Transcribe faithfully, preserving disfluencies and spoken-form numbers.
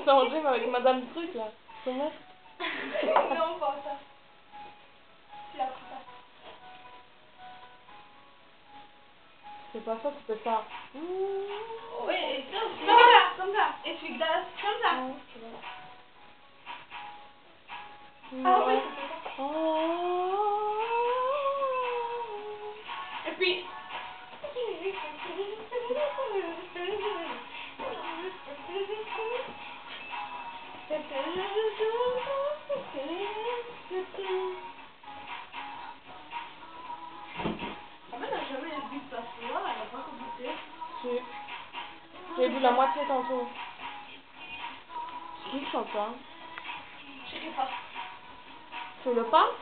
C'est en gym avec Madame Truc là. Comment? Non, pas ça. Tu l'as pris ça. C'est pas ça, tu fais ça. Oui, et comme, comme ça, comme ça. Essuie-glace, comme ça. Non, c'est bon. Ah oui, Ouais. c'est ça. Oh. Et puis... En fait, j'ai jamais vu ça souvent, elle n'a pas goûté. Si. J'ai bu la moitié tantôt. C'est qui qui chante ça? Je sais pas. Tu le pas?